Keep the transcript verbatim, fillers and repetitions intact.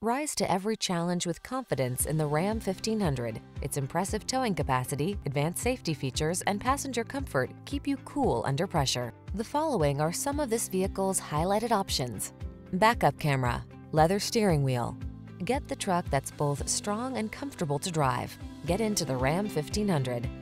Rise to every challenge with confidence in the Ram fifteen hundred. Its impressive towing capacity, advanced safety features, and passenger comfort keep you cool under pressure. The following are some of this vehicle's highlighted options: backup camera, leather steering wheel. Get the truck that's both strong and comfortable to drive. Get into the Ram fifteen hundred.